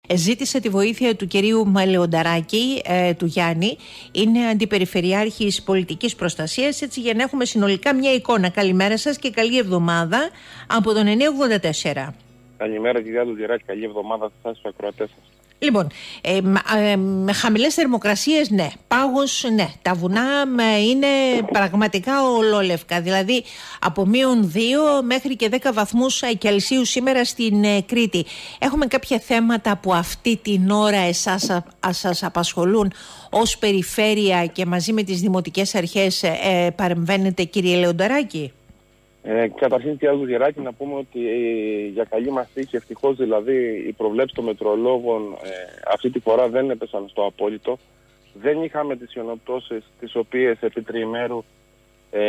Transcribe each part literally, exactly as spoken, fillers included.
Ζήτησε τη βοήθεια του κυρίου Λεονταράκη, ε, του Γιάννη. Είναι αντιπεριφερειάρχης πολιτικής προστασίας, έτσι για να έχουμε συνολικά μια εικόνα. Καλημέρα σας και καλή εβδομάδα από τον εννιακόσια ογδόντα τέσσερα. Καλημέρα κυρία Λουδιράκη, καλή εβδομάδα σε εσάς τους ακροατές σας. Λοιπόν, ε, ε, με χαμηλές θερμοκρασίες, ναι. Πάγος, ναι. Τα βουνά ε, είναι πραγματικά ολόλευκα. Δηλαδή από μείον δύο μέχρι και δέκα βαθμούς Κελσίου σήμερα στην ε, Κρήτη. Έχουμε κάποια θέματα που αυτή την ώρα εσάς α, α, σας απασχολούν ως περιφέρεια και μαζί με τις δημοτικές αρχές ε, παρεμβαίνετε, κύριε Λεονταράκη? Ε, καταρχήν, κυρία Λουδιράκη, να πούμε ότι ε, για καλή μας τύχη, ευτυχώς δηλαδή, οι προβλέψεις των μετρολόγων ε, αυτή τη φορά δεν έπεσαν στο απόλυτο. Δεν είχαμε τις σιωνοπτώσεις τις οποίες επί τριημέρου ε,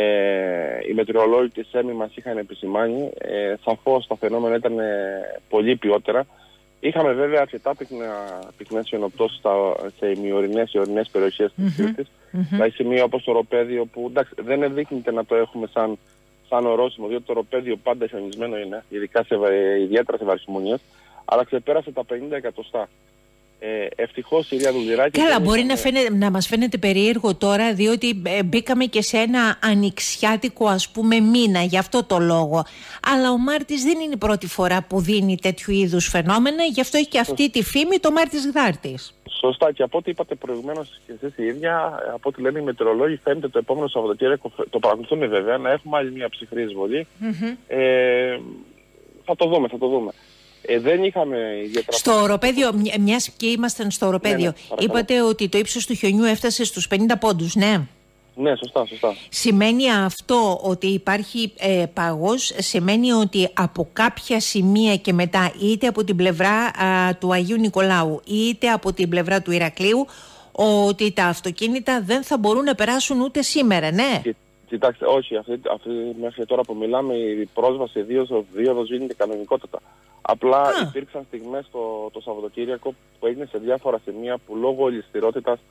οι μετρολόγοι της ΕΜΗ μας είχαν επισημάνει. Ε, σαφώς τα φαινόμενα ήταν ε, πολύ ποιότερα. Είχαμε βέβαια αρκετά πυκνές σιωνοπτώσεις σε ημιορεινές ή ορεινές περιοχές της Κρήτης. Mm-hmm. Δηλαδή σημεία όπως το Ροπέδιο, που εντάξει, δεν ενδείχνεται να το έχουμε σαν σαν ορόσημο, διότι το Ροπέδιο πάντα χιονισμένο είναι, ειδικά σε, ιδιαίτερα σε βαρυσιμονίες, αλλά ξεπέρασε τα πενήντα εκατοστά. Ε, ευτυχώς η Ρία Δουλειράκη... Καλά, μπορεί να, φαίνεται, να μας φαίνεται περίεργο τώρα, διότι ε, μπήκαμε και σε ένα ανοιξιάτικο, ας πούμε, μήνα, γι' αυτό το λόγο. Αλλά ο Μάρτης δεν είναι η πρώτη φορά που δίνει τέτοιου είδους φαινόμενα, γι' αυτό έχει και αυτή τη φήμη το Μάρτης Γδάρτης. Σωστά, και από ό,τι είπατε προηγουμένως και εσείς η ίδια, από ό,τι λένε οι μετεωρολόγοι, φαίνεται το επόμενο Σαββατοκύριακο, το παρακολουθούν βέβαια, να έχουμε άλλη μια ψυχρή εισβολή. Mm-hmm. Ε, θα το δούμε, θα το δούμε. Ε, δεν είχαμε ιδιαίτερα... Στο Οροπέδιο, μιας και ήμασταν στο Οροπέδιο, ναι, ναι, είπατε ότι το ύψος του χιονιού έφτασε στους πενήντα πόντους, ναι. Ναι, σωστά, σωστά. Σημαίνει αυτό ότι υπάρχει ε, παγός, σημαίνει ότι από κάποια σημεία και μετά, είτε από την πλευρά α, του Αγίου Νικολάου, είτε από την πλευρά του Ηρακλείου, ότι τα αυτοκίνητα δεν θα μπορούν να περάσουν ούτε σήμερα, ναι. Κι, κοιτάξτε, όχι, αυτή, αυτή, μέχρι τώρα που μιλάμε, η πρόσβαση δίωδος γίνεται κανονικότατα. Απλά Α. υπήρξαν στιγμές το, το Σαββατοκύριακο που έγινε σε διάφορα σημεία που λόγω ολισθηρότητας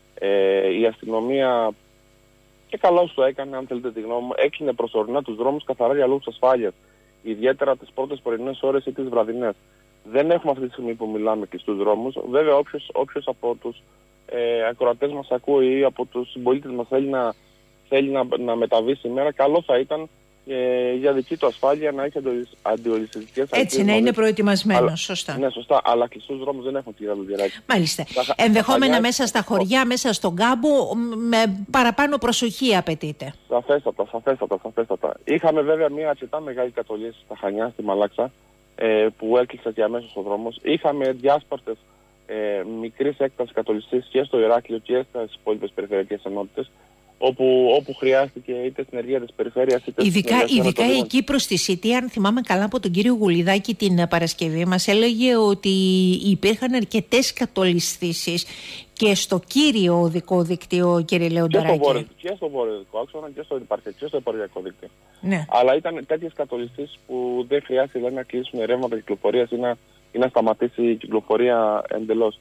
ε, η αστυνομία, και καλώς το έκανε, αν θέλετε τη γνώμη μου, έκλεινε προσωρινά τους δρόμους καθαρά για λόγους ασφάλειας. Ιδιαίτερα τις πρώτες πρωινές ώρες ή τις βραδινές. Δεν έχουμε αυτή τη στιγμή που μιλάμε και στους δρόμους. Βέβαια, όποιος, όποιος από τους ε, ακροατές μας ακούει ή από τους συμπολίτες μας θέλει να, θέλει να, να μεταβεί σήμερα, καλό θα ήταν ε, για δική του ασφάλεια να έχει αντιολισθητικές αρχές. Έτσι, να είναι προετοιμασμένος, σωστά. Ναι, σωστά, αλλά κλειστούς δρόμους δεν έχουμε, κυρία Λουδιράκη. Μάλιστα. Τα, Ενδεχόμενα τα μέσα στα χωριά, μέσα στον κάμπο, με παραπάνω προσοχή απαιτείται. Σαφέστατα, σαφέστατα, σαφέστατα. Είχαμε βέβαια μια αρκετά μεγάλη κατολίσθηση στα Χανιά, στη Μαλάξα, ε, που έκλειξε και αμέσως ο δρόμος. Είχαμε διάσπαρτες ε, μικρής έκτασης κατολιστήσεις και στο Ηράκλειο και στις υπόλοιπες περιφερειακές ενότητες, όπου, όπου χρειάστηκε είτε στην ενεργεία της περιφέρειας είτε ειδικά, στην ειδικά εκεί προς τη City, αν θυμάμαι καλά από τον κύριο Γουλιδάκη την Παρασκευή, μας έλεγε ότι υπήρχαν αρκετές κατολιστήσεις και στο κύριο οδικό δίκτυο, κύριε Λεονταράκη. Και στο βόρειο οδικό άξονα και στο υπαρχιακό και στο υπαρχιακό δίκτυο. Ναι. Αλλά ήταν τέτοιες κατολιστήσεις που δεν χρειάστηκε δηλαδή, να κλείσουν ρεύματα κυκλοφορίας ή να, ή να σταματήσει η κυκλοφορία εντελώς.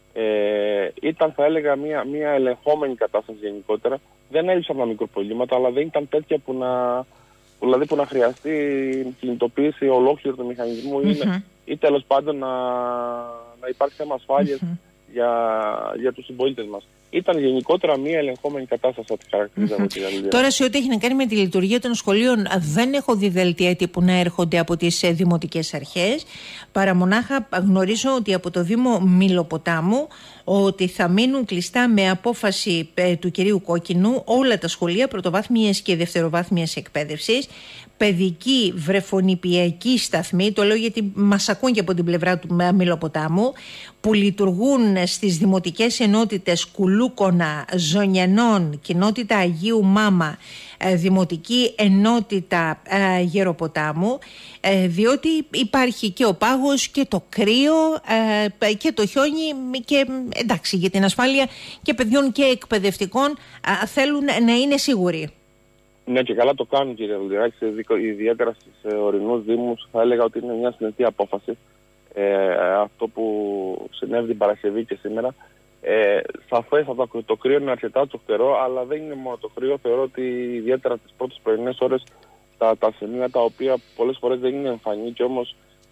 Ε, ήταν, θα έλεγα, μια, μια ελεγχόμενη κατάσταση γενικότερα. Δεν έλειψαν τα μικροπροβλήματα, αλλά δεν ήταν τέτοια που να, που, δηλαδή, που να χρειαστεί κινητοποίηση ολόκληρου του μηχανισμού mm-hmm. ή, ή τέλος πάντων να, να υπάρχει θέμα ασφάλειας mm-hmm. για, για τους συμπολίτες μας. Ήταν γενικότερα μια ελεγχόμενη κατάσταση, ό,τι χαρακτηρίζα εγώ τη Γαλλία. Τώρα, σε ό,τι έχει να κάνει με τη λειτουργία των σχολείων, δεν έχω δει δελτία τύπου να έρχονται από τις δημοτικές αρχές. Παρά μονάχα γνωρίζω ότι από το Δήμο Μήλοποτάμου ότι θα μείνουν κλειστά με απόφαση ε, του κυρίου Κόκκινου όλα τα σχολεία πρωτοβάθμιας και δευτεροβάθμιας εκπαίδευσης, παιδική βρεφονιπιακή σταθμή, το λέω γιατί μας ακούν και από την πλευρά του Μήλοποτάμου, που λειτουργούν στις δημοτικές ενότητες Κουλούκονα, Ζωνιανών, κοινότητα Αγίου Μάμα, δημοτική ενότητα ε, Γεροποτάμου, ε, διότι υπάρχει και ο πάγος και το κρύο ε, και το χιόνι και εντάξει, για την ασφάλεια και παιδιών και εκπαιδευτικών ε, θέλουν να είναι σίγουροι. Ναι, και καλά το κάνουν, κύριε Λουδιράκη, ιδιαίτερα στους ορεινούς δήμους. Θα έλεγα ότι είναι μια συνετή απόφαση ε, αυτό που συνέβη την Παρασκευή και σήμερα. Ε, σαφέστατα το, το κρύο είναι αρκετά τσοχτερό, αλλά δεν είναι μόνο το κρύο. Θεωρώ ότι ιδιαίτερα τις πρώτες πρωινές ώρες τα, τα σημεία τα οποία πολλές φορές δεν είναι εμφανή και όμως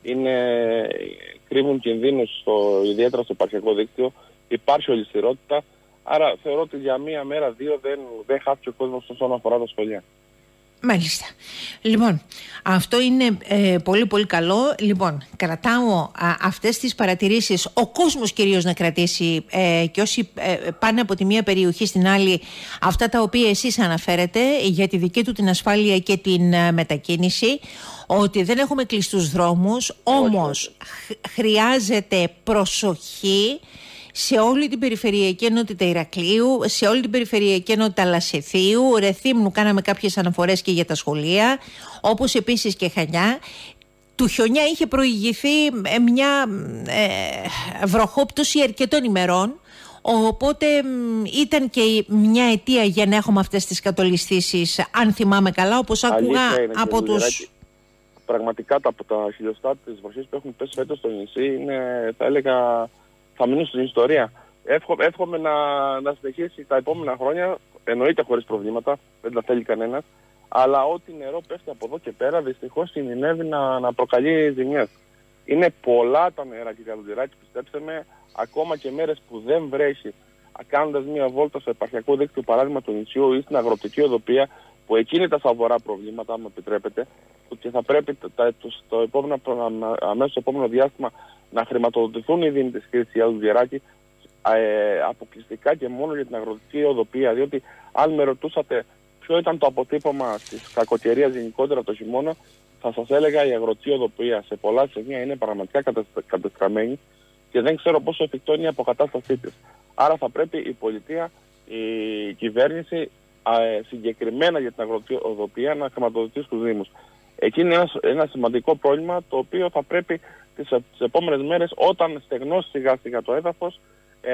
είναι, κρύβουν κινδύνους στο, ιδιαίτερα στο επαρχιακό δίκτυο. Υπάρχει ολισθηρότητα, άρα θεωρώ ότι για μία μέρα, δύο δεν, δεν χάθηκε ο κόσμος όσον αφορά τα σχολεία. Μάλιστα. Λοιπόν, αυτό είναι ε, πολύ πολύ καλό. Λοιπόν, κρατάω α, αυτές τις παρατηρήσεις, ο κόσμος κυρίως να κρατήσει ε, και όσοι ε, πάνε από τη μία περιοχή στην άλλη αυτά τα οποία εσείς αναφέρετε για τη δική του την ασφάλεια και την ε, μετακίνηση, ότι δεν έχουμε κλειστούς δρόμους, όμως χ, χρειάζεται προσοχή σε όλη την περιφερειακή ενότητα Ηρακλείου, σε όλη την περιφερειακή ενότητα Λασιθίου, Ρεθύμνου κάναμε κάποιες αναφορές και για τα σχολεία, όπως επίσης και Χανιά. Του χιονιά είχε προηγηθεί μια ε, βροχόπτωση αρκετών ημερών, οπότε ήταν και μια αιτία για να έχουμε αυτές τις κατολισθήσεις, αν θυμάμαι καλά, όπως άκουγα από τους... Πραγματικά τα, τα χιλιοστά της βροχής που έχουν πέσει φέτος στο νησί είναι, θα έλεγα, θα μείνουν στην ιστορία. Εύχο, εύχομαι να, να συνεχίσει τα επόμενα χρόνια, εννοείται χωρίς προβλήματα, δεν τα θέλει κανένας, αλλά ό,τι νερό πέφτει από εδώ και πέρα δυστυχώς κινδυνεύει να, να προκαλεί ζημιές. Είναι πολλά τα νερά, κύριε Καλογεράκη, πιστέψτε με, ακόμα και μέρες που δεν βρέχει, κάνοντας μια βόλτα στο επαρχιακό δίκτυο, παράδειγμα του νησιού ή στην αγροτική οδοπία, που εκεί είναι τα σοβαρά προβλήματα, αν μου επιτρέπετε, και θα πρέπει το, το, το επόμενο, αμέσως στο επόμενο διάστημα να χρηματοδοτηθούν οι δήμοι της Κρήτης, για Καλογεράκη, ε, αποκλειστικά και μόνο για την αγροτική οδοπία. Διότι αν με ρωτούσατε ποιο ήταν το αποτύπωμα της κακοκαιρίας γενικότερα το χειμώνα, θα σας έλεγα η αγροτική οδοπία σε πολλά σημεία είναι πραγματικά κατεστραμμένη και δεν ξέρω πόσο εφικτό είναι η αποκατάστασή της. Άρα θα πρέπει η πολιτεία, η κυβέρνηση ε, συγκεκριμένα για την αγροτική οδοπία να χρηματοδοτήσει στους δήμους. Εκεί είναι ένα, ένα σημαντικό πρόβλημα, το οποίο θα πρέπει τις, τις επόμενες μέρες, όταν στεγνώσει σιγά σιγά το έδαφος, ε,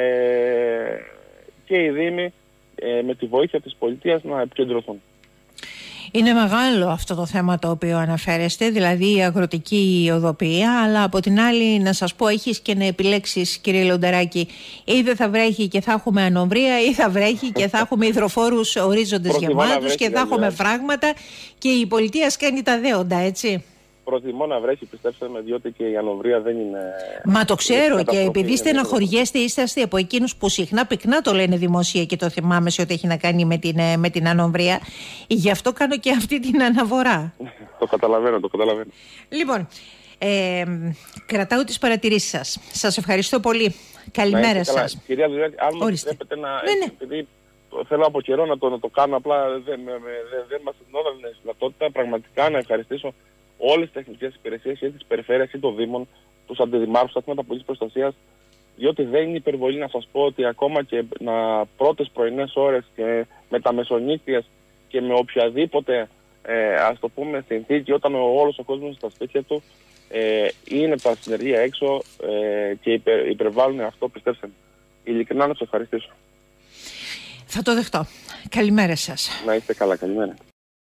και οι δήμοι ε, με τη βοήθεια της πολιτείας να επικεντρωθούν. Είναι μεγάλο αυτό το θέμα το οποίο αναφέρεστε, δηλαδή η αγροτική οδοπία, αλλά από την άλλη να σας πω, έχεις και να επιλέξεις, κύριε Λεονταράκη, ή δεν θα βρέχει και θα έχουμε ανομβρία, ή θα βρέχει και θα έχουμε υδροφόρους ορίζοντες γεμάτους και θα έχουμε φράγματα και η πολιτεία σκάνει τα δέοντα, έτσι. Προτιμώ να βρέχει, πιστέψτε με, διότι και η ανοβρία δεν είναι... Μα το ξέρω, και επειδή στεναχωριέστε, είστε από εκείνους που συχνά πυκνά το λένε δημόσια και το θυμάμαι σε ό,τι έχει να κάνει με την, με την ανοβρία. Γι' αυτό κάνω και αυτή την αναφορά. Το καταλαβαίνω, το καταλαβαίνω. Λοιπόν, ε, κρατάω τις παρατηρήσεις σας. Σας ευχαριστώ πολύ. Καλημέρα σας. Κυρία Δουλιάκη, αν μου επιτρέπετε να... Ναι, ναι. Επειδή θέλω από καιρό να το, να το κάνω, απλά δεν, δεν, δεν μας δίνονταν τη δυνατότητα πραγματικά να ευχαριστήσω όλες τις τεχνικές υπηρεσίες, ή της περιφέρειας ή των δήμων, τους αντιδημάρχους, τα τμήματα πολιτικής προστασίας, διότι δεν είναι υπερβολή να σας πω ότι ακόμα και να πρώτες πρωινές ώρες και με τα μεσονύχτιας και με οποιαδήποτε ε, ας το πούμε συνθήκη, όταν ο, όλος ο κόσμος στα σπίτια του ε, είναι τα συνεργεία έξω ε, και υπερ, υπερβάλλουν αυτό, πιστέψτε με. Ειλικρινά να σας ευχαριστήσω. Θα το δεχτώ. Καλημέρα σας. Να είστε καλά, καλημέρα.